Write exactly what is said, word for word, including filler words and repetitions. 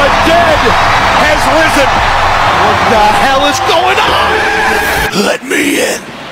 the dead has risen. What the hell is going on? Let me in.